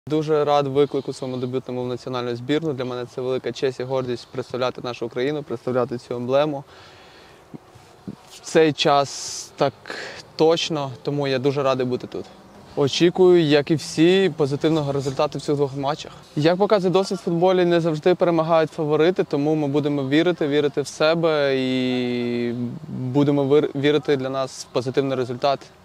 Дуже рад виклику своєму дебютному в національну збірну. Для мене це велика честь і гордість представляти нашу країну, представляти цю емблему. В цей час так точно, тому я дуже радий бути тут. Очікую, як і всі, позитивного результату в цих двох матчах. Як показує досвід в футболі, не завжди перемагають фаворити, тому ми будемо вірити в себе і будемо вірити для нас в позитивний результат.